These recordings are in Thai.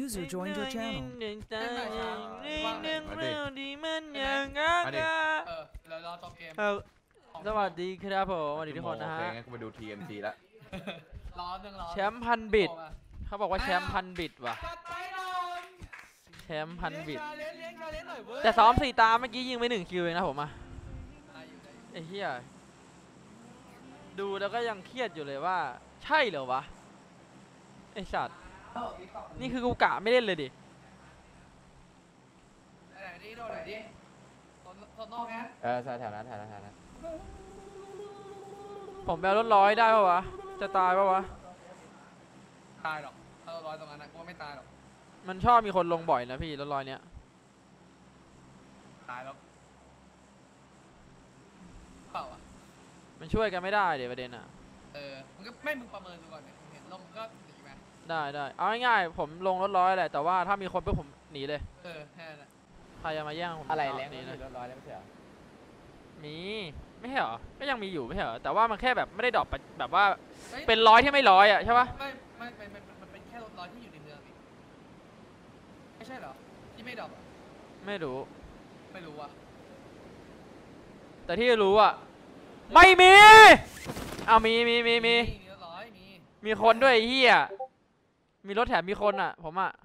User joined your channel เรารอจบเกมสวัสดีครับผมสวัสดีทุกคนนะฮะงั้นกูมาดู TNT แล้วรอแชมป์พันบิตเขาบอกว่าแชมป์พันบิตว่ะแชมป์พันบิตแต่ซ้อม4 ตาเมื่อกี้ยิงไป1 คิวเองนะผมอะไอ้เหี้ยดูแล้วก็ยังเครียดอยู่เลยว่าใช่เหรอวะไอ้สัตว์นี่คือกูกะไม่เล่นเลยดิไหนดิโดนไหนดิตอนนอกนะแถวนั้นผมแบลรถ100ได้ปะวะจะตายปะวะตายหรอกถ้าเรา100ตรงนั้นนะกูไม่ตายหรอกมันชอบมีคนลงบ่อยนะพี่รถ100เนี้ยตายแล้วเปล่าอ่ะมันช่วยกันไม่ได้เดี๋ยวประเด็นอ่ะมึงก็ไม่มึงประเมินดูก่อนเนี่ยเห็นลงก็หนีไหมได้เอาง่ายๆผมลงรถ100แหละแต่ว่าถ้ามีคนปุ๊บผมหนีเลยแค่นั้นใครจะมาแย่งผมอะไรแรงนี่นะรถ100แล้วไม่ใช่เหรอมีไม่ใช่เหรอก็ยังมีอยู่ไม่ใช่เหรอแต่ว่ามันแค่แบบไม่ได้ดรอปแบบว่าเป็น100ที่ไม่100อ่ะใช่ปะไม่มันเป็นแค่รถ100ที่อยู่ในเมืองนี่ไม่ใช่เหรอที่ไม่ดรอปไม่รู้อ่ะแต่ที่รู้อ่ะไม่มีเอามีรถ100 มีคนด้วยไอ้เหี้ยมีรถแถมมีคนอ่ะผมอ่ะ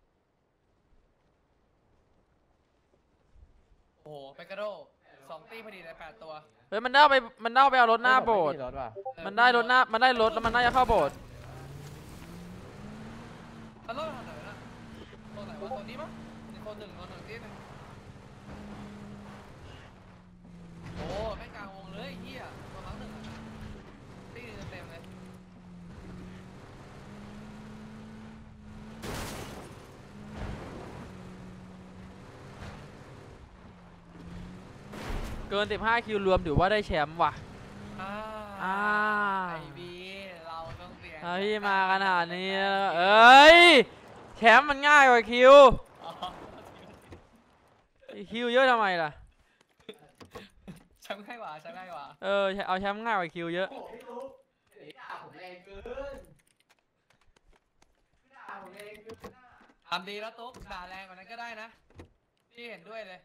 โอ้โหเปกาโด2 ตีพอดีเลย8 ตัวเฮ้ยมันได้ไปเอารถหน้าโบสถ์มันได้รถแล้วมันน่าจะเข้าโบสถ์มันรถทางไหนนะตัวไหนวะตัวนี้มั้งตัวหนึ่งที่หนึ่งโอ้ไม่กลางวงเลยเหี้ยตัวทั้งหนึ่งตีเต็มเลยเกิน15 คิวรวมถือว่าได้แชมป์ว่ะไอบีเราต้องเสียพี่มาขนาดนี้เอ้ยแชมป์มันง่ายกว่าคิวเยอะทำไมล่ะแชมป์ง่ายกว่าเอาแชมป์ง่ายกว่าคิวเยอะทำดีแล้วตุ๊กด่าแรงกว่านั้นก็ได้นะพี่เห็นด้วยเลย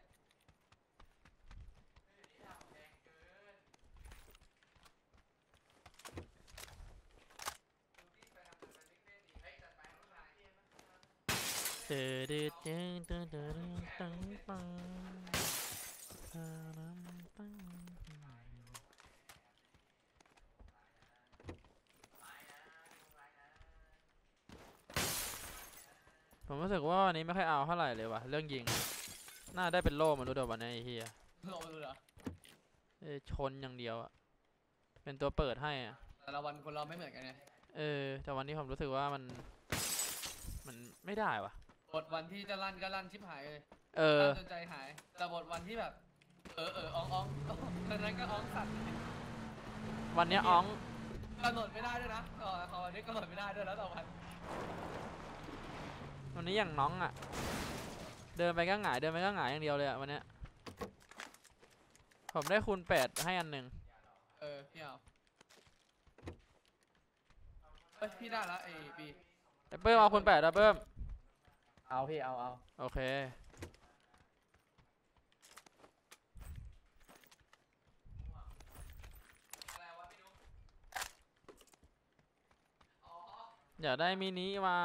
ผมรู้สึกว่าวันนี้ไม่ค่อยเอาเท่าไหร่เลยว่ะเรื่องยิงน่าได้เป็นโล่มันรู้เดี๋ยววันนี้ไอ้เหี้ยโล่ดูเหรอชนอย่างเดียวอะเป็นตัวเปิดให้อะแต่ละวันคนเราไม่เหมือนกันไงแต่วันนี้ผมรู้สึกว่ามันไม่ได้ว่ะบทวันที่จะลั่นก็ลั่นชิบหายเลยจนใจหายแต่บทวันที่แบบอ้องตอนนั้นก็อ้องสัตว์วันนี้อ้องกำหนดไม่ได้ด้วยนะวันนี้กำหนดไม่ได้ด้วยแล้วต่อวันนี้อย่างน้องอ่ะเดินไปก็หงายอย่างเดียวเลยอ่ะวันนี้ผมได้คูณ8ให้อันหนึ่งพี่เอาพี่ได้แล้วบีเพิ่มเอาคูณ8แล้วเพิ่มเอาพี่เอาโอเคอยากได้มินิมา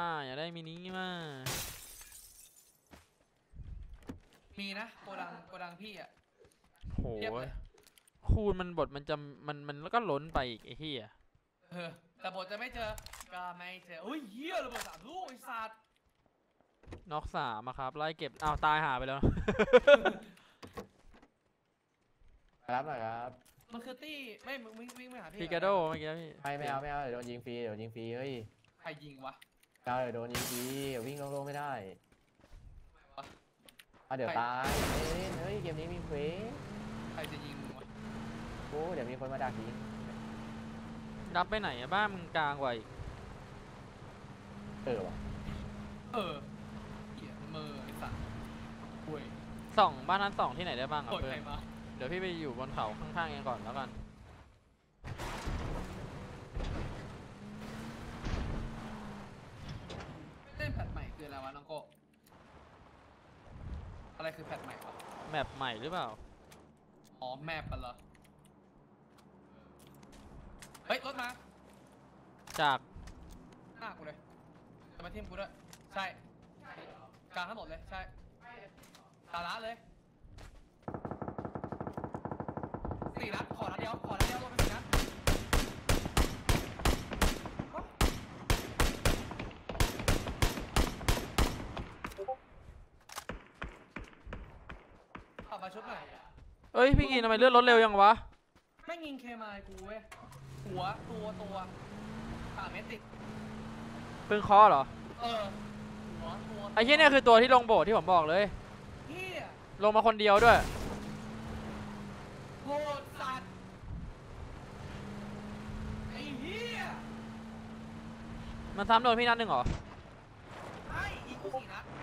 มีนะโกดังพี่อ่ะโหคูณมันบทมันแล้วก็ล้นไปอีกไอ้เหี้ยแต่บทจะไม่เจอก็ไม่เจออุ้ยเหี้ยระเบิด3 ลูกไอ้สัตว์น็อก3อะครับไล่เก็บตายหาไปแล้วรับหน่อยครับมันคือตี้ไม่วิ่งไปหาพี่พิกาโดเมื่อกี้พี่ไม่เอาเดี๋ยวโดนยิงฟรีเฮ้ยใครยิงวะเดี๋ยวโดนยิงฟรีวิ่งลงไม่ได้เดี๋ยวตายเฮ้ยเกมนี้มีเควสใครจะยิงวะโอ้เดี๋ยวมีคนมาดักยิงรับไปไหนอะบ้านมึงกลางไว้วะเหี้ยมือไอ้สัตว์ป่วย 2บ้านนั้น2ที่ไหนได้บ้างอะเพื่อนเดี๋ยวพี่ไปอยู่บนเขาข้างๆเองก่อนแล้วกันเล่นแพทใหม่คืออะไรวะน้องโกอะไรคือแพทใหม่วะแมปใหม่หรือเปล่าอ๋อแมปมันเหรอเฮ้ยรถมาจากหน้ากูเลยจะมาทิ่มกูด้วยใช่กลางทั้งหมดเลยใช่ตาละเลย4 นัดขอนัดเดียวรวมเป็น4 นัดขับมาชุดหน่อยเอ้ยพี่กินทำไมเลื่อนรถเร็วยังวะไม่ยิงเคมายกูเว้ยหัวตัว3 เมตรติดเพิ่งเคาะเหรอหัวตัวไอ้เหี้ยเนี่ยคือตัวที่ลงโบสถ์ที่ผมบอกเลยเฮียลงมาคนเดียวด้วยโหดสัตว์ไอ้เฮียมันซ้ำโดนพี่นัดหนึ่งเหรอไอ้อีกกู4 นัด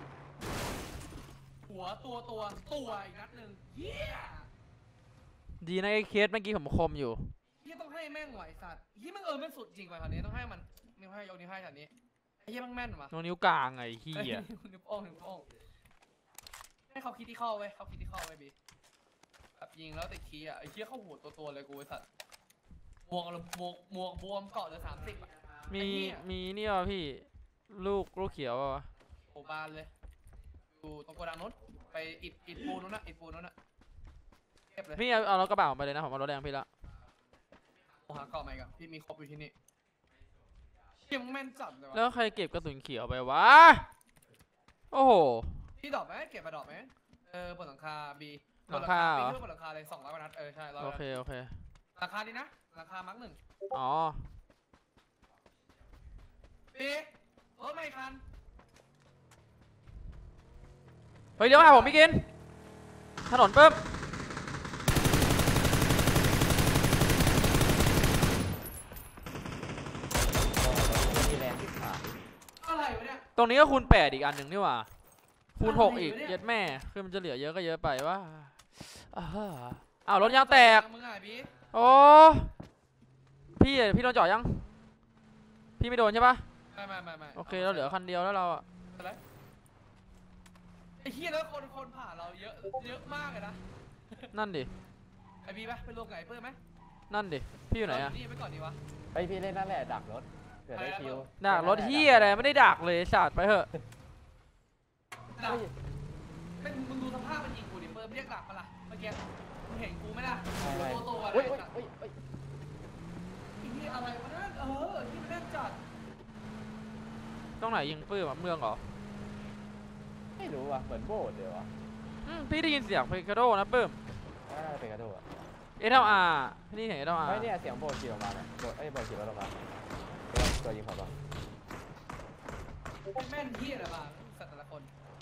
หัวตัวอีกนัดหนึ่งเฮียดีนะไอ้เคสเมื่อกี้ผมคมอยู่เฮียต้องให้แม่งไหวสัตว์เฮียมันมันสุดจริงไปคราวนี้ต้องให้มันนิ้วให้ยกนิ้วให้แถวนี้ไอ้เฮียมันแม่นว่ะโนนิ้วกลางไอ้เหี้ยนิ้วโป้งให้เขาคิดที่เข้าไว้เขาคิดที่เข้าไว้บีแบบยิงแล้วติดคีย์อ่ะไอ้เฮียเข้าหัวตัวเลยกูไอ้สัตว์บวมเกาะเหลือ30อ่ะมีนี่วะพี่ ลูกเขียววะโอบานเลยอยู่ตรงโกดังนู้นไปอิดปูนนู้นนะเก็บเลยพี่เอารถกระบะผมไปเลยนะผมเอารถแดงพี่ละโอ้หาเกาะใหม่กันพี่มีครบอยู่ที่นี่เฮียมึงแม่นจัดเลยวะแล้วใครเก็บกระสุนเขียวไปวะ โอ้โหพี่ดอกไหมเก็บมาดอกไหมบนหลังคาบีบหลันงคาเหรอปีนบนหลังคาเลย200 กว่านัดใช่100 โอกว่าเคนัดโอเคหลังคาดีนะหลังคามาร์ค 1 อ๋อปีรถไม่คันเฮ้ยเดี๋ยวมาผมพี่กิน ถนนปึ๊บมีแรงที่ขาอะไรวะเนี่ยตรงนี้ก็คูณ8อีกอันหนึ่งนี่หว่า คูณ6อีกเย็ดแม่ คือมันจะเหลือเยอะก็เยอะไปว่าอ้าวรถยางแตกมึงอ่ะบีโอ้พี่โดนเจาะยัง พี่ไม่โดนใช่ปะไม่โอเคเราเหลือคันเดียวแล้วเราอะอะไรไอ้เฮียแล้วคนผ่านเราเยอะมากเลยนะนั่นดิไอ้บีไปไปรวมกับไอ้เปิ้ลไหมนั่นดิ พี่อยู่ไหนอะนี่ไปก่อนดีวะไอพี่เล่นนั่นแหละดักรถเผื่อได้คิวดักรถเฮียอะไรไม่ได้ดักเลยสาดไปเถอะดักเป็นมึงดูสภาพมันยิงกูดิเปิ้ลเรียกดักมาล่ะเมื่อกี้มึงเห็นกูไหมล่ะตัวอะไรอุ้ยสัตว์ไอ้เฮียอะไรวะนั่นที่มันแน่นจัดต้องไหนยิงปื้มอะเมืองเหรอไม่รู้ว่ะเหมือนโบสถ์เลยวะพี่ได้ยินเสียงเพคาโดนะปื้มน่าจะเป็นกระโดด SLR พี่นี่เห็น SLR ไม่เนี่ยเสียงโบสถ์ขี่ออกมาเนี่ยโบสถ์ขี่รถออกมาตัวยิงเขาปะแม่นเฮียอะไรบ้างสัตว์แต่ละคน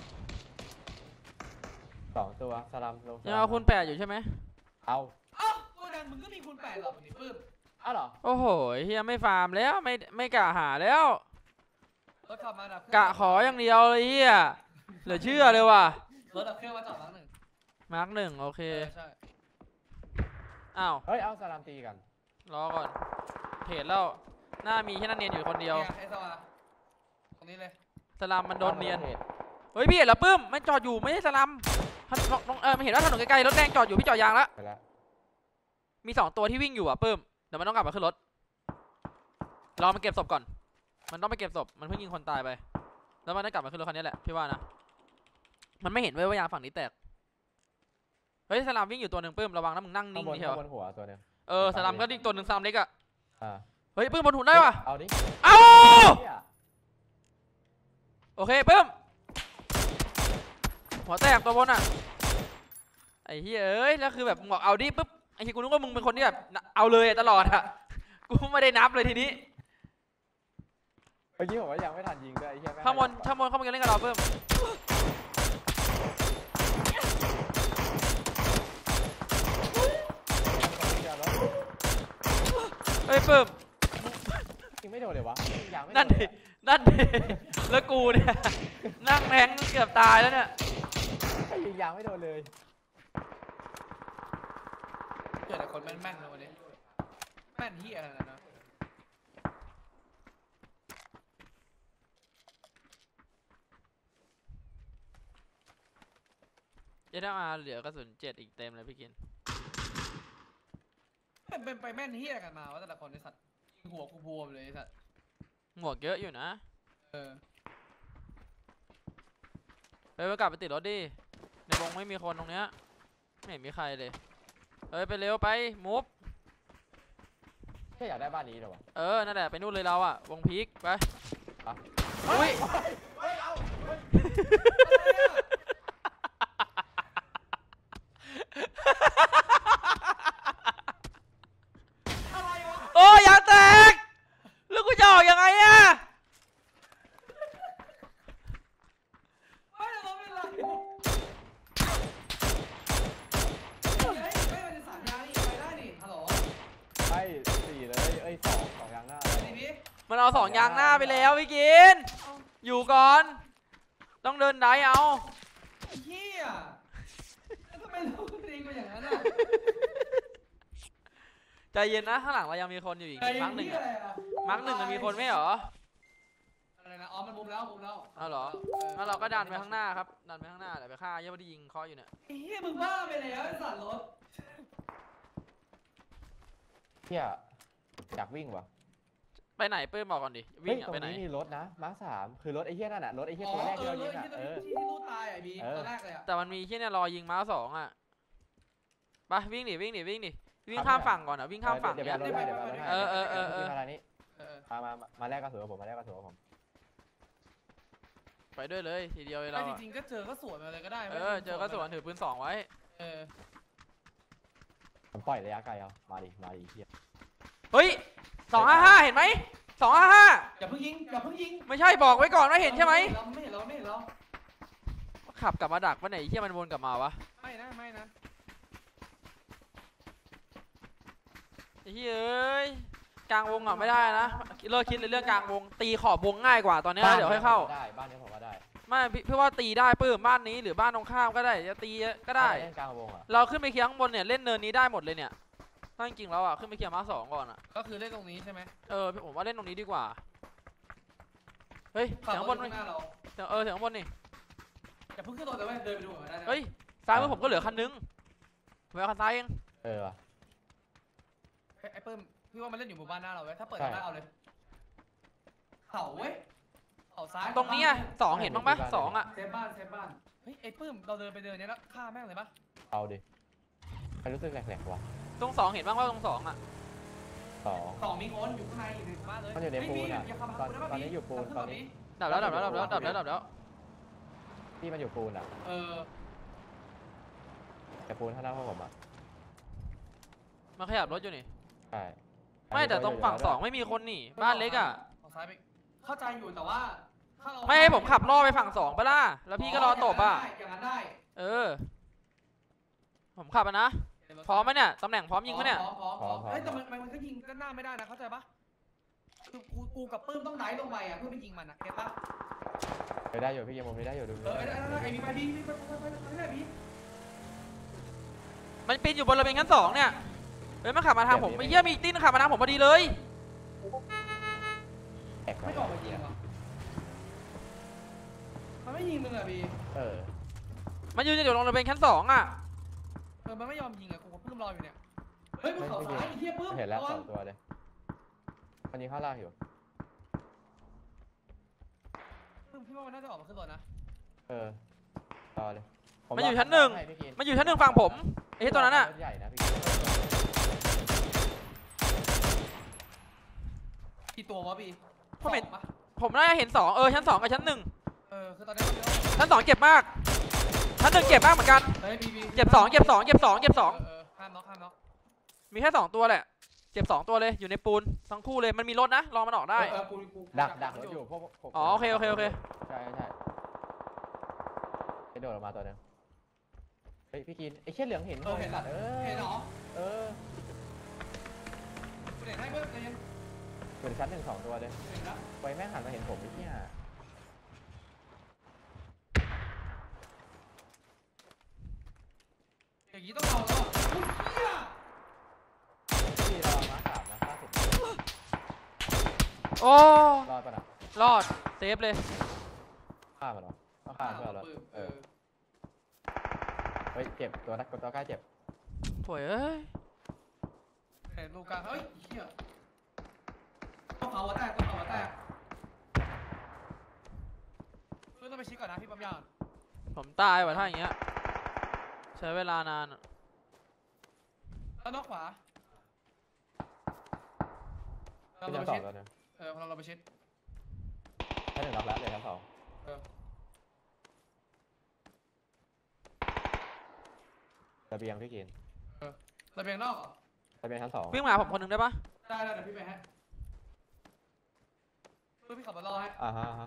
2 ตัวสลัมลงยังเอาคูณ8อยู่ใช่ไหมเอาโกดังมึงก็มีคูณ8หรอกนี่ปื้มอ้าวเหรอโอ้โหเฮียไม่ฟาร์มแล้วไม่กะหาแล้วรถขับมาดับกะขออย่างเดียวเลยเฮียเหลือเชื่อเลยว่ะรถดับเครื่องมาจอดมาร์ค 1 มาร์ก1โอเคใช่อ้าวเฮ้ยเอาสลัมตีกันรอก่อนเทรดแล้วหน้ามีแค่นั้นเนียนอยู่คนเดียวไอ้สวาตรงนี้เลยสลัมมันโดนเนียนเฮ้ยพี่เห็นแล้วปื้มมันจอดอยู่ไม่ใช่สลัมมันเห็นว่าถนนไกลๆรถแดงจอดอยู่พี่จอดยางแล้วไปแล้วมี2ตัวที่วิ่งอยู่อ่ะปื้มเดี๋ยวมันต้องกลับมาขึ้นรถรอมันเก็บศพก่อนมันต้องไปเก็บศพมันเพิ่งยิงคนตายไปแล้วมันต้องกลับมาขึ้นรถคันนี้แหละพี่ว่านะมันไม่เห็นเว้ยว่ายางฝั่งนี้แตกเฮ้ยสลัมวิ่งอยู่ตัวหนึ่งปื้มระวังนะมึงนั่งข้านิ่งงบนนี่เชียวบนหัวตัวนึงสลัมก็ดิ่งตัวหนึ่งสลัมเล็กอ่ะอ่าเฮ้ยปื้มบนหุ่นได้ว่ะเอาดิเอ้าเหี้ยโอเคปื้มหัวแตกตัวบนอ่ะไอ้เฮ้ยเอ้ยแล้วคือแบบมึงบอกเอาดิปุ๊บไอ้ที่กูนึกว่ามึงเป็นคนที่แบบเอาเลยตลอดอ่ะกูไม่ได้นับเลยทีนี้เมื่อกี้ผมว่ายังไม่ทันยิงด้วยไอ้เหี้ยแม่งข้างบนกันเล่นกับเราปื้มเฮ้ยปื้มยิงไม่โดนเลยวะยังไม่โดนั่นเลยดิอะนั่นดิแล้วกูเนี่ยนั่งแทงเกือบตายแล้วเนี่ยยิงยางไม่โดนเลยเกิดแต่คนแม่นๆเลยวันนี้แม่นเฮียอะไรนะ SLR เหลือกระสุน7อีกเต็มเลยพี่กินเป็นไปแม่นเฮียกันมาวะแต่ละคนไอ้สัตว์ยิงหัวกูบวมเลยไอ้สัตว์หมวกเยอะอยู่นะเออไปกลับไปติดรถดิในวงไม่มีคนตรงเนี้ยไม่เห็นมีใครเลยไปเร็วไปมูฟแค่อยากได้บ้านนี้เหรอวะนั่นแหละไปนู่นเลยเราอะวงพีคไปอุ้ยอะไรวะโอ้ยางแตกแล้วกูจะออกยังไงอะไม่เราไม่ไรไม่มันจะสามยางนี่ไปได้นี่ฮัลโหลให้4เลยเอ้ย2ยางหน้าดีพี่มันเอา2ยางหน้าไปแล้วพี่กินอยู่ก่อนต้องเดินได้เอาเฮียทำไมเราตีกันอย่างนั้นอ่ะใจเย็นนะข้างหลังเรายังมีคนอยู่อีกมาร์คหนึ่งอะมาร์คหนึ่งมันมีคนไม่เหรออะไรนะอ๋อมันมุมแล้วเอาเหรองั้นเราก็ดันไปข้างหน้าครับดันไปข้างหน้าเดี๋ยวไปฆ่าเยอะพอดียิงเคาะอยู่เนี่ยไอ้เฮียมึงบ้าไปแล้วไอ้สัตว์รถเที่ยอยากวิ่งวะไปไหนปื้มบอกก่อนดิเฮ้วิ่ยงอะตรไปงไหนนี้มีรถนะมาร์ค3คือรถไอ้เหี้ยนั่นน่ะรถไอ้เหี้ยอ๋อตัวแรกที่เรารยิถงอ่ะที่ลูกตายอ่ะบีตอนแรกเลยอ่ะแต่มันมีที่เนี่ยรอยิงม้า2อะไปวิ่งดิวิ่งข้ามฝั่งก่อนอะวิ่งข้ามฝั่งเดี๋ยวเนี่ยไปเอารถให้เออมาทางนี้เออมาแลกกระสุนกับผมมาแลกกระสุนกับผมไปด้วยเลยทีเดียวเลยแต่เราจอะริงๆก็เจอก็สวนมาเลยก็ได้เจอก็สวนถือปืน2ไว้เออผมปล่อยระยะไกลเอามาดิเหี้ยเฮ้ย255เห็นไหม255 อย่าเพิ่งยิงไม่ใช่บอกไว้ก่อนว่าเห็นใช่ไหมเราไม่เห็นเราขับกลับมาดักปะไหนที่มันวนกลับมาวะไม่นะไอ้เฮ้ยกลางวงอะไม่ได้นะเลิกคิดเลยเรื่องกลางวงตีขอบวงง่ายกว่าตอนนี้เดี๋ยวให้เข้าได้บ้านนี้ผมว่าได้ไม่พี่ว่าตีได้ปื้มบ้านนี้หรือบ้านตรงข้ามก็ได้จะตีก็ได้เล่นกลางวงอ่ะเราขึ้นไปเคลียร์ข้างบนเนี่ยเล่นเนินนี้ได้หมดเลยเนี่ยถ้าจริงๆแล้วอ่ะขึ้นไปเคลียร์มาร์ค2ก่อนอ่ะก็คือเล่นตรงนี้ใช่ไหมผมว่าเล่นตรงนี้ดีกว่าเฮ้ยเสียงข้างบนหน้าเราเสียงข้างบนนี่อย่าเพิ่งขึ้นรถเลยเดินไปดูก่อนได้นะเฮ้ยซ้ายมือผมก็เหลือคันนึงไปเอาคันซ้ายเองว่ะไอ้เปิ้มพี่ว่ามันเล่นอยู่หมู่บ้านหน้าเราเว้ยถ้าเปิดได้เอาเลยเขาเว้ยเขาซ้ายตรงนี้อ่ะ2เห็นบ้างปะ2อ่ะเซฟบ้านเฮ้ยไอ้ปื้มเราเดินไปเดินเนี้ยแล้วฆ่าแม่งเลยปะเอาดิใครรู้สึกแหลกๆวะตรง2เห็นบ้างว่าตรง2อ่ะสองมีคนอยู่ข้างในอยู่ในบ้านเลยมันอยู่ในปูนอ่ะตอนนี้อยู่ปูนตอนนี้ดับแล้วที่มันอยู่ปูนอ่ะเออแต่ปูนข้างหน้าพวกผมอ่ะมาขยับรถอยู่นี่ใช่ไม่แต่ตรงฝั่ง2ไม่มีคนนี่บ้านเล็กอ่ะฝั่งซ้ายไปเข้าใจอยู่แต่ว่าถ้าเราไม่ให้ผมขับล่อไปฝั่ง2ปะล่ะแล้วพี่ก็รอตบอ่ะอย่างนั้นได้ผมขับนะพร้อมไหมเนี่ยตำแหน่งพร้อมยิงไหมเนี่ยพร้อมเฮ้ยแต่มันก็ยิงด้านหน้าไม่ได้นะเข้าใจปะคือกูกับปื้มต้องไดฟ์ลงไปอ่ะเพื่อไปยิงมันอ่ะเก็ตปะไปได้อยู่พี่เกมผมไม่ได้อยู่ดูไอ้มีไปพี่มันปีนอยู่บนระเบียงชั้น2เนี่ยเฮ้ยมันขับมาทางผมไอ้เหี้ยมีอีกตีนขับมาทางผมพอดีเลยแอกไม่ออกมายิงหรอมันไม่ยิงมึงอ่ะพี่มันยืนอยู่ตรงระเบียงชั้น2อ่ะมันไม่ยอมยิงอ่ะกูกับปื้มรออยู่เนี่ยเฮ้ยมึงเขาซ้ายไอ้เหี้ยปื้มเห็นแล้ว2ตัวเลยวันนี้ข้างล่างอยู่ปื้มพี่ว่ามันน่าจะออกมาขึ้นรถนะต่อเลยมันอยู่ชั้น1ฝั่งผมไอ้ที่ตัวนั้นอ่ะใหญ่นะพี่กี่ตัววะพี่ผมน่าจะเห็น2ชั้น2กับชั้น1 คือตอนนี้ชั้น2เจ็บมากชั้น1เจ็บมากเหมือนกันเฮ้ยพี่เจ็บ2 ห้ามน็อกมีแค่2ตัวแหละเจ็บ2ตัวเลยอยู่ในปูนทั้งคู่เลยมันมีรถนะรอมันออกได้ดักรถอยู่พวกอ๋อโอเคใช่ไปโดดออกมาตัวนึงเฮ้ยพี่กินไอ้เชี่ยเหลืองเห็นเห็นหรอเห็นให้เพื่อนใจเย็นเหมือนชั้น1 2ตัวเลยไปแม่งหันมาเห็นผมไอ้เชี่ยอย่างนี้ต้องเอาแล้วพี่รอมา3นะ50 โอ้รอดป่ะนะรอดเซฟเลยฆ่ามันเหรอฆ่าเพื่อนเหรอฮ้ยเจ็บตัวใกล้เจ็บถวยเอ้ยเห็นลูกกลางเฮ้ยเหี้ยต้องเขาหัวแตกต้องเขาหัวแตกเพื่อนต้องไปชิดก่อนนะพี่ปั๊มยางผมตายว่ะถ้าอย่างเงี้ยใช้เวลานานอะแล้วนอกขวาเราที่ไปชั้นชิด 2ตัวนึงเราไปชิดชั้น1น็อกแล้วเลยชั้น2ระเบียงพี่กินระเบียงนอกเหรอระเบียงชั้น2 วิ่งมาหาผมคนหนึ่งได้ปะได้เดี๋ยวพี่ไปฮะเพื่อพี่ขับมารอให้อ่าฮะ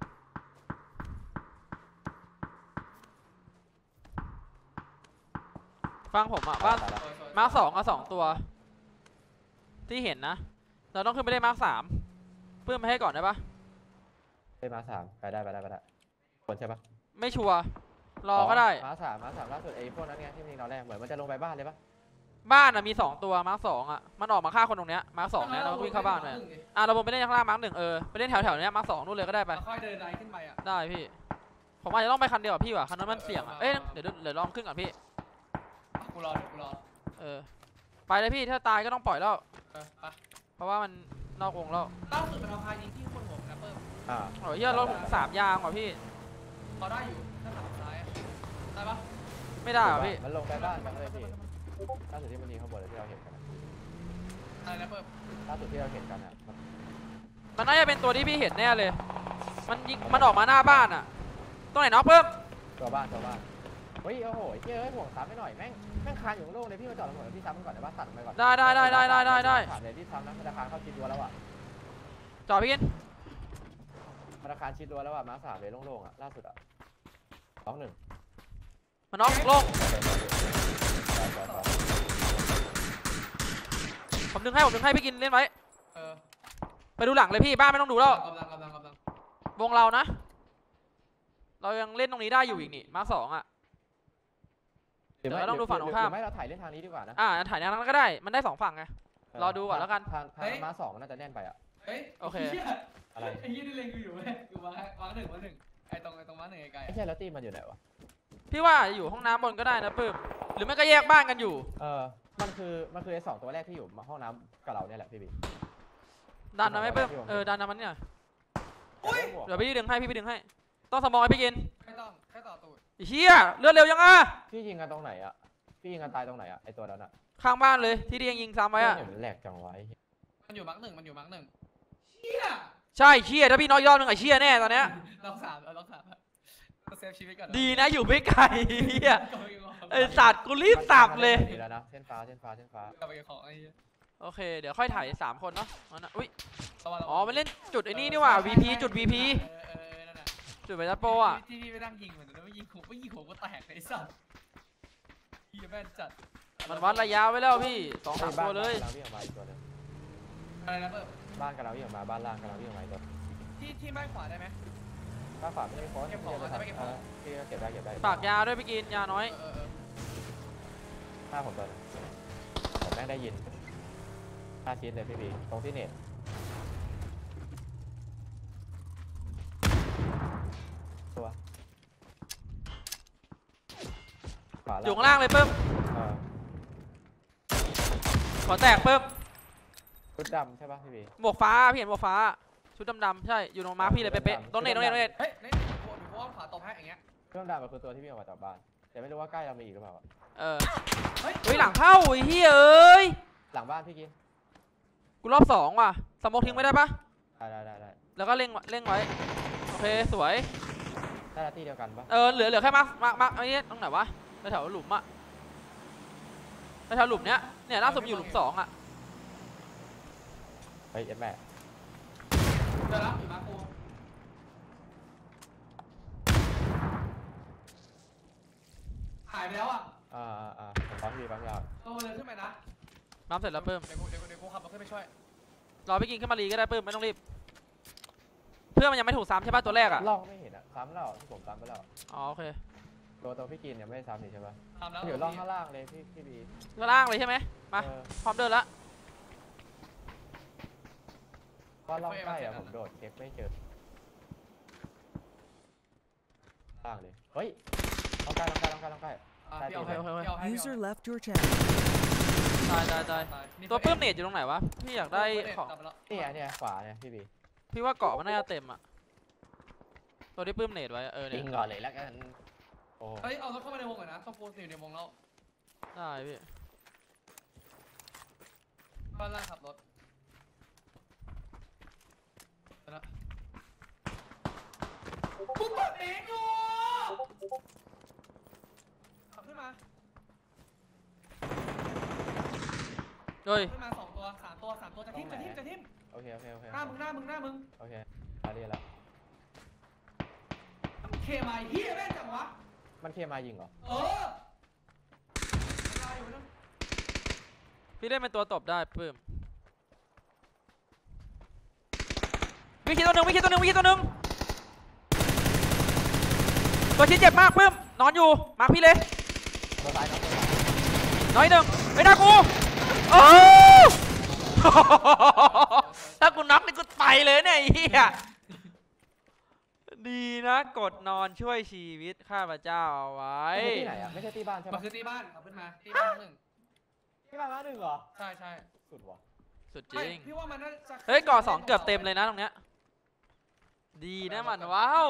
ฟังผมอะบ้านตายแล้วมาร์ค 2กับ2ตัว ที่เห็นนะ เราต้องขึ้นไปได้มาร์ค 3เพื่อมาให้ก่อนได้ปะได้มา3ไปได้คนใช่ปะไม่ชัวร์รอก็ได้มา3ล่าสุดไอ้พวกนั้นไงที่มีเราแรกเหมือนมันจะลงไปบ้านเลยปะบ้านอะมี2ตัวมาร์ค 2อะมันออกมาฆ่าคนตรงเนี้ยมาร์ค 2เนี้ยเราก็วิ่งเข้าบ้านไปเราบนไปเล่นข้างล่างมาร์ค 1ไปเล่นแถวๆเนี้ยมาร์ค 2นู่นเลยก็ได้ไปค่อยเดินไดขึ้นไปอ่ะได้พี่ผมอาจจะต้องไปคันเดียวกับพี่ว่ะคันนั้นมันเสี่ยงอะเอ้ยเดี๋ยวลองขึ้นก่อนพี่กูรอไปเลยพี่ถ้าตายก็ต้องปล่อยแล้วไปเพราะว่ามันนอกวงแล้วล่าสุดเป็นเอาพายิงที่คนหัวนะเพิ่มโอ้ยเหี้ยรถผม3 ยางว่ะพี่พอได้อยู่ถ้าหลังซ้ายได้ปะไม่ได้ว่ะพี่มันลงไปบ้านกันเลยพี่ล่าสุดที่มันยิงข้างบนเลยที่เราเห็นกันอะไรนะเพิ่มล่าสุดที่เราเห็นกันอ่ะมันน่าจะเป็นตัวที่พี่เห็นแน่เลยมันยิงมันออกมาหน้าบ้านอะตรงไหนน็อกเพิ่มตัวบ้านเฮ้ยโอ้โหเฮ้ยห่วงซ้ำไปหน่อยแม่งคานอยู่โล่งเลยพี่มาจอดลงหน่อยพี่ซ้ำมันก่อนเดี๋ยวว่าตัดไปก่อนได้ถามเลยพี่ซ้ำนะธนาคารเข้าชิดรั้วแล้วอ่ะจอดพี่กินธนาคารชิดรั้วแล้วอ่ะมา3เลยโล่งๆอ่ะล่าสุดอ่ะ2-1 มันน็อกลงผมดึงให้พี่กินเล่นไว้ไปดูหลังเลยพี่บ้านไม่ต้องดูแล้วกำลังวงเรานะเรายังเล่นตรงนี้ได้อยู่อีกนี่มาร์ค 2อะหรือไม่เราถ่ายเล่นทางนี้ดีกว่านะถ่ายแนวนั้นก็ได้มันได้2ฝั่งไง รอดูก่อนแล้วกันทางมา2มันน่าจะแน่นไปอ่ะเฮ้ยโอเคอะไรไอ้ยี่นี่เล็งกูอยู่ไหมกูวางหนึ่งไอ้ตรงมาหนึ่งไกลไม่ใช่แล้วตีมันอยู่ไหนวะพี่ว่าอยู่ห้องน้ำบนก็ได้นะปื้มหรือไม่ก็แยกบ้านกันอยู่มันคือไอ้2ตัวแรกที่อยู่ห้องน้ำกับเราเนี่ยแหละพี่บิ๊กดันนะไม่ปื้มดันนะมันเนี่ยอุ้ยเดี๋ยวพี่ดึงให้ต้องสมองให้พี่กินไม่ต้องแค่ต่อตูดเฮียเลือดเร็วยังอ่ะพี่ยิงกันตรงไหนอ่ะพี่ยิงกันตายตรงไหนอ่ะไอตัวนั้นอ่ะข้างบ้านเลยที่ยิงซ้ำไว้อะมันแหลกจังไว้มันอยู่มาร์กหนึ่งเชี่ยใช่เชี่ยถ้าพี่น้อยยอดนึงไอ้เชี่ยแน่ตอนเนี้ยลองสามเซฟชีวิตก่อนดีนะอยู่ไม่ไกลเฮียไอสัตว์กูรีบสับเลยแล้วนะเส้นฟ้ากลับไปของไอ้โอเคเดี๋ยวค่อยถ่าย3 คนเนาะอุ้ยอ๋อ๋อมันเล่นจุดไอ้นี่นี่หว่า VP จุด VP นั่นแหละจุดเบต้าโปอ่ะที่พี่ไปนั่งยิงเหมือนกันไม่ยิงหัวก็แตกไอ้สัตว์พี่แม่นจัดมันวัดระยะไว้แล้วพี่2-3 ตัวเลยเราวิ่งออกมาอีกตัวนึงอะไรนะเพิ่มบ้านกับเราวิ่งออกมาบ้านล่างกับเราวิ่งออกมาอีกตัวที่บ้านขวาได้ไหมบ้านขวาไม่ได้โค้ชพี่เก็บได้ปากยาด้วยพี่กินยาน้อยหน้าผมตัวนึงผมแม่งได้ยิน5 ชิ้นเลยพี่บีตรงที่เน็ตตัวอยู่ข้างล่างเลยเพิ่มขอแตกเพิ่มชุดดำใช่ป่ะพี่บีหมวกฟ้าพี่เห็นหมวกฟ้าชุดดำๆใช่อยู่ตรงมาร์คพี่เลยเป๊ะๆตรงเน็ตเฮ้ยนี่กูว่าขวาตบให้อย่างเงี้ยเครื่องดำมันคือตัวที่วิ่งออกมาจากบ้านแต่ไม่รู้ว่าใกล้เรามีอีกหรือเปล่าเฮ้ยหลังเข้าไอ้เหี้ยเอ้ยหลังบ้านพี่กินกูรอบ2ว่ะสมองทิ้งไม่ได้ปะได้แล้วก็เร่งไว้โอเคสวยได้ที่เดียวกันปะเหลือแค่มาไอ้นี่ตรงไหนวะแถวหลุมอะแถวหลุมเนี้ยล่าสุดอยู่หลุม2อะเฮ้ยเอ็ดแม่เดี๋ยวรับอยู่มากูหายไปแล้วอ่ะผมปั๊มพี่ปั๊มยาวโตเลยขึ้นไปนะน้ำเสร็จแล้วเพิ่มเดี๋ยวกูขับมาขึ้นไปช่วยรอพี่กินขึ้นมารีก็ได้เพิ่มไม่ต้องรีบเพื่อนมันยังไม่ถูกซ้ำใช่ป่ะตัวแรกอะลองไม่เห็นอ่ะซ้ำแล้วที่ผมซ้ำไปแล้วอ๋อโอเคตัวพี่กินเนี่ยไม่ได้ซ้ำนี่ใช่ปะทำแล้วอยู่ล่องข้างล่างเลยพี่บีก็ล่างเลยใช่ไหมมาพร้อมเดินละว่าล่องใกล้อะผมโดดเช็คไม่เจอล่างเลยเฮ้ยล่องใกล้พี่เอาให้พี่เอาให้ User left your channel. ตายตัวปื้มเนตอยู่ตรงไหนวะพี่อยากได้ของเนี่ยขวาเนี่ยพี่บีพี่ว่าเกาะมันน่าจะเต็มอ่ะตัวที่ปื้มเนตไว้เออยิเนี่ยงก่อนเลยแล้วกันโอ้เฮ้ยเอารถเข้ามาในวงก่อนนะต้องโพสต์อยู่ในวงแล้วได้พี่บ้านล่างขับรถนะกูเปิดเองอยู่ขับขึ้นมาเฮ้ยขึ้นมา2 ตัว3 ตัวจะทิ่มโอเคหน้ามึงโอเคมาเรียนแล้วเคมาเฮียแม่งจังวะมันเคมายิงเหรอเออมาอยู่นะพี่เล่นเป็นตัวตบได้ปื้มวิคิดตัวหนึ่งตัวชิ้นเจ็บมากปื้มนอนอยู่มาร์คพี่เลยตัวซ้ายครับน้อยหนึ่งไม่ได้กูโอ้ ถ้ากูน็อกนี่กูไปเลยเนี่ยไอ้เหี้ยดีนะกดนอนช่วยชีวิตข้าพเจ้าเอาไว้ที่ไหนอ่ะไม่ใช่ที่บ้านใช่มันปะคือที่บ้านขับขึ้นมาที่บ้านหนึ่งที่บ้านมาหนึ่งเหรอใช่สุดว่ะสุดจไม่ริงพี่ว่ามันน่าจะเฮ้ยก่อ2เกือบเต็มเลยนะตรงเนี้ยดีนะมันว้าว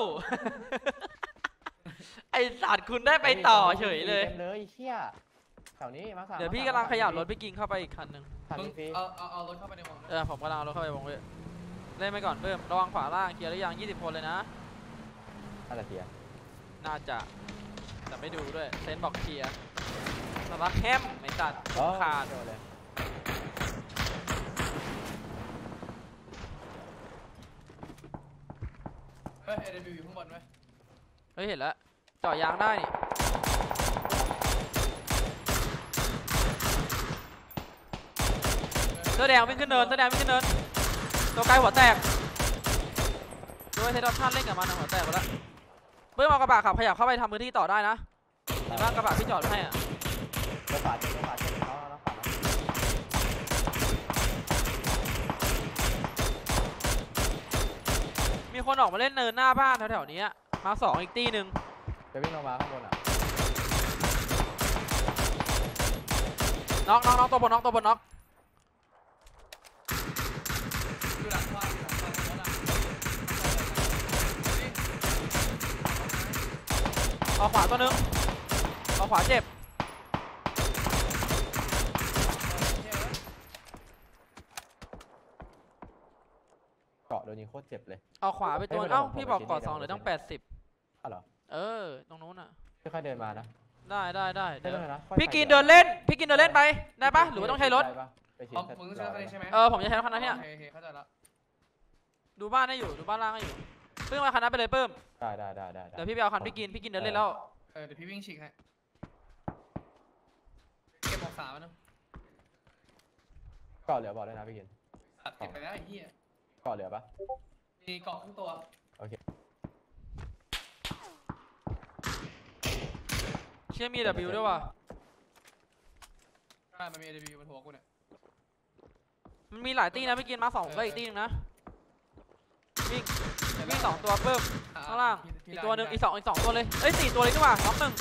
ไอสัตว์คุณได้ไปต่อเฉยเลยเต็มเลยเชี่ยแถวนี้มาสามเดี๋ยวพี่กำลังขยับรถไปกินเข้าไปอีกคันหนึ่งคันมึงนี้พี่เอารถเข้าไปในวงนะผมกำลังเอารถเข้าไปวงเว้ยเล่นไปก่อนเพิ่มระวังขวาล่างเคลียร์หรือยัง20 คนเลยนะน่าจะเทียร์น่าจะแต่ไม่ดูด้วยเซนบอกเคลียร์สลักแฮมไม่ตัดขาดโดนเลยเฮ้ย AW อยู่ข้างบนไหมเฮ้ยเห็นแล้วเจาะยางได้นี่เสื้อแดงวิ่งขึ้นเนินตัวไกลหัวแตกด้วยเทดอทท่านเล่นกับมันหัวแตกหมดแล้วเพิ่มเอากระบะขับขยับเข้าไปทำพื้นที่ต่อได้นะในบ้านกระบะพี่จอดให้อ่ะตัวขวาเจ็บเขาแล้วขวาแล้วมีคนออกมาเล่นเนินหน้าบ้านแถวๆนี้มา2อีกตีหนึ่งจะวิ่งลงมาข้างบนอ่ะน็อกตัวบนน็อกอยู่หลังบ้านรถอะเอาขวาตัวนึงเอาขวาเจ็บเกาะโดนยิงโคตรเจ็บเลยเอาขวาไปตัวเอ้าพี่บอกกอด2เหลือต้อง80 อ้าวเหรอตรงนู้นอ่ะค่อยๆเดินมานะได้เดี๋ยวเดินนะพี่กินเดินเล่นไปได้ปะหรือว่าต้องใช้รถไปชิอ๋อดมึงใช้คันนี้ใช่ไหมผมจะใช้คันนั้นเนี่ยโอเคเข้าใจละดูบ้านได้อยู่ดูบ้านล่างได้อยู่เพิ่งมาคันนั้นไปเลยเพิ่มได้เดี๋ยวพี่ไปเอาคันพี่กินเดินเล่นแล้วเดี๋ยวพี่วิ่งฉีกให้เก็บบอก3นะเกาะเหลือบอกด้วยนะพี่กินตัดเก็บไปแล้วไอ้เหี้ยเกาะเหลือปะมีเกาะครึ่งตัวเชื่อมี W ด้วยว่ะใช่มันมี AW บนหัวกูเนี่ยมันมีหลายตีนะพี่กินมา2ก็อีกตีนึงนะวิ่ง2ตัวเพิ่มข้างล่างอีกตัวนึงอีก2ตัวเลย4ตัวเลยดีกว่าน็อก1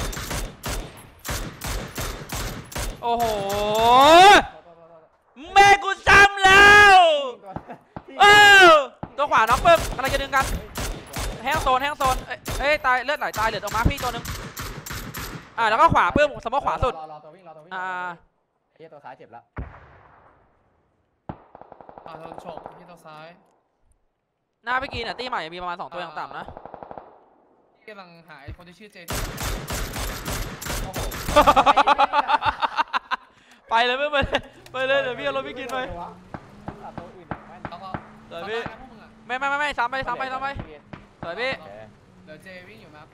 โอ้โหแม่กูซ้ำแล้วตัวขวาน็อกเพิ่มกำลังจะดึงกันแห้งโซนตายเลือดไหลตายเหลือตัวมาพี่ตัวนึงแล้วก็ขวาเพิ่มสมมติขวาสุดรอตัววิ่งเฮียตัวซ้ายเจ็บแล้วโดนฉกที่ตัวซ้ายหน้าพี่กินตีใหม่มีประมาณ2ตัวอย่างต่ำนะกำลังหาคนที่ชื่อเจที่ไปเลยเดี๋ยวพี่เอารถพี่กินไปตัวอื่นแล้วก็เดี๋ยวพี่พวกมึงอะไม่ซ้ำไปเดี๋ยวพี่เดี๋ยวเจวิ่งอยู่นะกู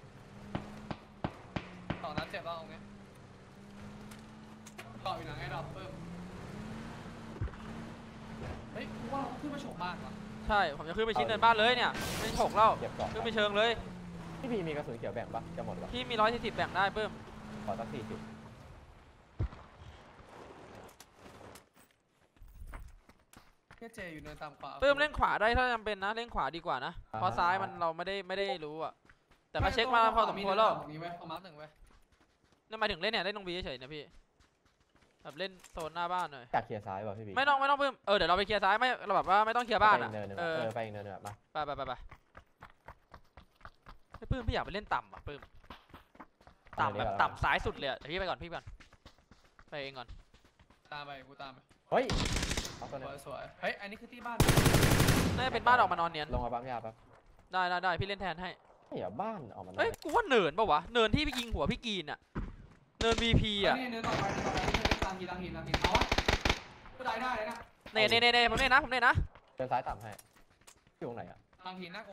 2 นัดเจ็บแล้วตรงนี้เกาะอยู่หลังไอ้ดอกเพิ่มเฮ้ยกูว่าขึ้นมาฉกบ้านว่ะใช่ผมจะขึ้นไปชิ้นเดินบ้านเลยเนี่ยไม่ฉกแล้วเจ็บก่อนขึ้นไปเชิงเลยพี่พีมีกระสุนเขียวแบ่งปะจะหมดปะพี่มี140แบ่งได้เพิ่มขอสัก40 แค่เจอยู่เนินตามขวาเพิ่มเล่นขวาได้ถ้าจำเป็นนะเล่นขวาดีกว่านะเพราะซ้ายมันเราไม่ได้รู้อะแต่มาเช็คมาพอสมควรแล้วนี้ไว้เอามาร์ค1ไว้นั่นหมายถึงเล่นเนี่ยเล่นตรงบีเฉยๆนะพี่แบบเล่นโซนหน้าบ้านหน่อยจากเคลียร์ซ้ายป่ะพี่บีไม่ต้องเพิ่มเดี๋ยวเราไปเคลียร์ซ้ายไม่เราแบบว่าไม่ต้องเคลียร์บ้านอ่ะไปอีกเนินหนึ่งมาไปไอ้ปื้มพี่อยากไปเล่นต่ำอ่ะปื้มต่ำแบบต่ำซ้ายสุดเลยเดี๋ยวพี่ไปก่อนไปเองก่อนตามไปกูตามไปเฮ้ยเอาตัวสนึงวยสวยเฮ้ยอันนี้คือที่บ้านน่าจะเป็นบ้านออกมานอนเนียนลงมาปั๊มยาปั๊บได้พี่เล่นแทนให้เดี๋ยวบ้านออกมานอนเอ้ยกูว่าเนินปะวะเนินที่พี่ยิงหัวพี่กีนอ่ะเนิน VP อ่ะนี่เนื้อต่อไปตามหินเอาวะกูได้เลยนะเน่ผมเน่นะเดินซ้ายต่ำให้อยู่ตรงไหนอ่ะตามหินนะกู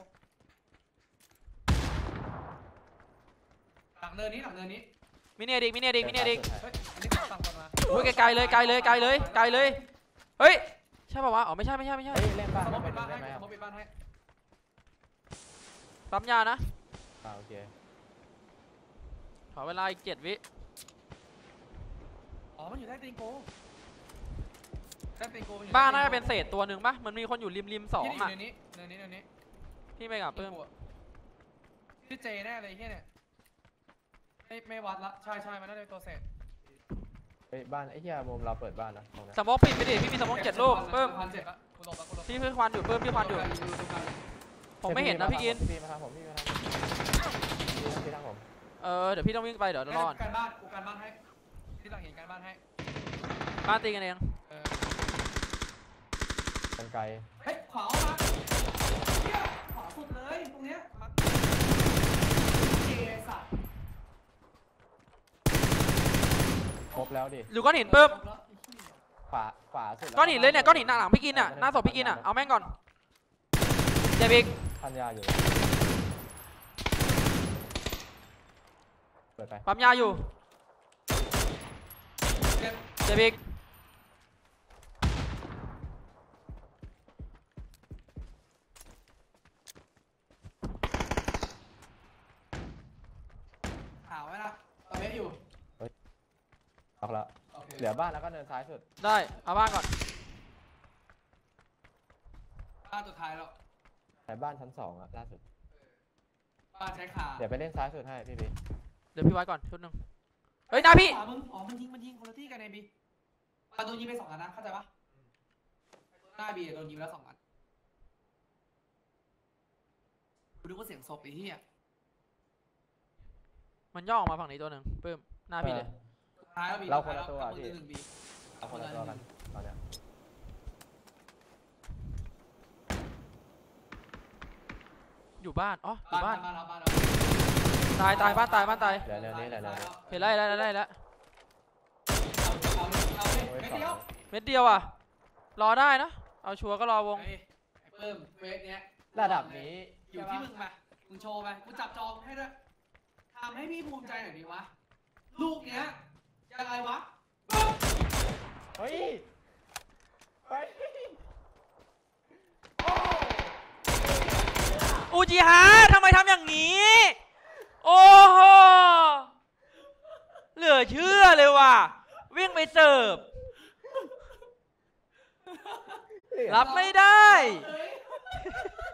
หลังเนินนี้มิเน่ดิกเฮ้ยอันนี้ขอสั่งก่อนมาโอ้ยไกลเลยเฮ้ยใช่ป่าวะอ๋อไม่ใช่เฮ้ยเล่นบ้านสมมติเป็ปินดบ้านได้ให้ไหมสมมติปิดบ้านให้ปั๊มยานะโอเคขอเวลาอีก7 วิอ๋อมันอยู่ใต้ตีนโกบ้านน่าจะเป็นเศษตัวหนึ่งปะมันมีคนอยู่ริม2อ่ะเนินนี้พี่ไปกับเพิ่มชื่อเจแน่เลยที่เนี่ยไม่วัดละใช่มันน่าจะเป็นตัวเศษเฮ้ยบ้านไอ้เหี้ยมุมเราเปิดบ้านนะตรงนั้นสมองปิดไปดิพี่มีสมอง7 ลูกเพิ่ม 1,700ละกูหลบพี่ควันอยู่เพิ่มพี่ควันอยู่ผมไม่เห็นนะพี่กินพี่มาทางผมพี่ทางผมเดี๋ยวพี่ต้องวิ่งไปเดี๋ยวรอดการบ้านให้ที่หลังเห็นการบ้านให้บ้านตีกันเองกันไกลเฮ้ยขวามาขวาสุดเลยตรงเนี้ยเจสัตว์ครบแล้วดิอยู่ก้อนหินเพิ่มขวาสุดก้อนหินเลยเนี่ยก้อนหินหลังพี่กินอ่ะหน้าศพพี่กินอ่ะเอาแม่งก่อนเจ็บอีกพันยาอยู่เปิดไปปั๊มยาอยู่เจ็บอีกหาไว้นะตอนนี้อยู่ล็อกแล้วเหลือบ้านแล้วก็เนินซ้ายสุดได้เอาบ้านก่อนบ้านสุดท้ายแล้วแต่บ้านชั้น2อ่ะล่าสุดบ้านใช้ขาเดี๋ยวไปเล่นซ้ายสุดให้พี่บีเดี๋ยวพี่ไว้ก่อนชุดหนึ่งเฮ้ยหน้าพี่มึงอ๋อมันยิงคนละที่กันในบีโดนยิงไป2 นัดนะเข้าใจปะหน้าบีโดนยิงแล้ว2 นัดกูนึกว่าเสียงศพไอ้เหี้ยมันย่อออกมาฝั่งนี้ตัวหนึ่งเพิ่มหน้าพี่เลยท้ายแล้วบีเราคนละตัวพี่บีเอาคนละตัวกันตอนเนี้ยอยู่บ้านอ๋ออยู่บ้านบ้านตายบ้านตายเหลือเนินนี้เหลือเนินนี้เห็นไล่แล้วเอาไม่เดียวเม็ดเดียวอ่ะรอได้นะเอาชัวร์ก็รอวงเพิ่มเวทเนี้ยระดับนี้อยู่ที่มึงมามึงโชว์ไปกูจับจองให้ด้วยทำให้พี่ภูมิใจหน่อยดิวะลูกเนี้ยยังไงวะเฮ้ยเฮ้ยอูจิฮะทำไมทำอย่างนี้ โอ้โหเหลือเชื่อเลยว่ะวิ่งไปเสิร์ฟรับไม่ได้เฮ้ย